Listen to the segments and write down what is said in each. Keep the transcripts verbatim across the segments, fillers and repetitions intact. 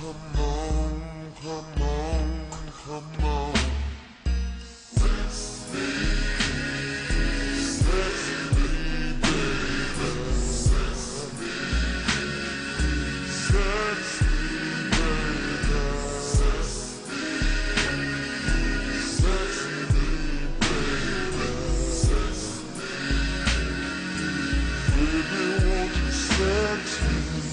come on, come on, come on. Sex me, sex me, baby. Sex me, sex me, baby. Sex me, sex me, baby. Sex me, baby, won't you sex me?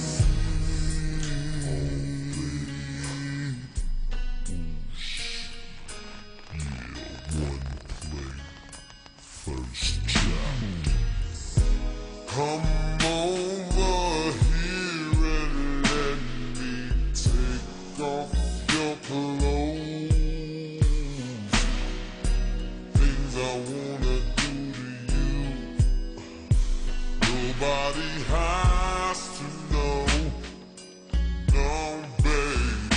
First chapter. Come over here and let me take off your clothes. Things I wanna do to you, nobody has to know. No, baby.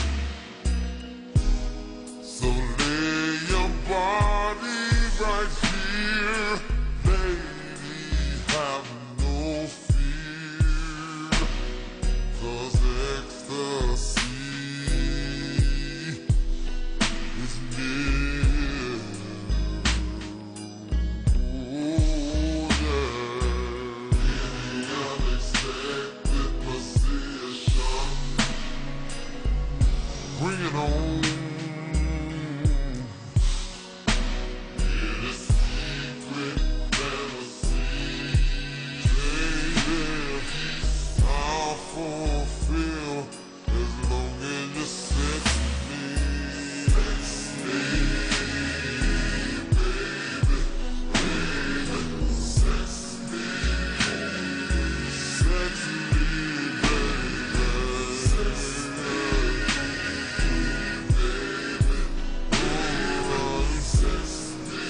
So lay your body right here, lady, have no fear, 'cause ecstasy is near. Oh, yeah. In the unexpected position, bring it on. Fulfill as long as you sex me, sex me, baby, baby, sex me, sex me, baby, sex me, baby, oh, sex me,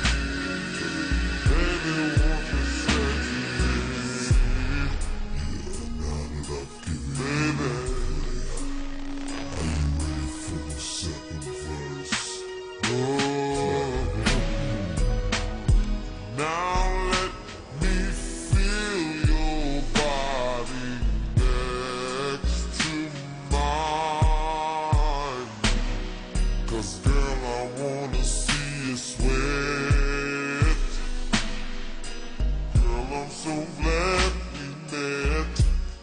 baby, won't you sex me? Baby, are you ready for the second verse? Oh, now let me feel your body next to mine, 'cause girl, I wanna see you sweat. Girl, I'm so glad we met.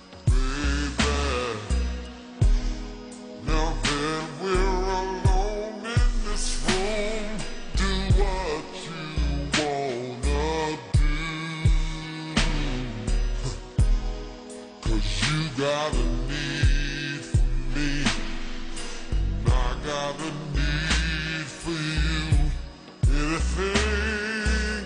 You got a need for me, and I got a need for you. Anything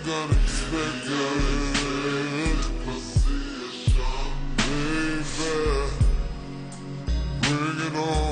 unexpected position, baby, bring it on.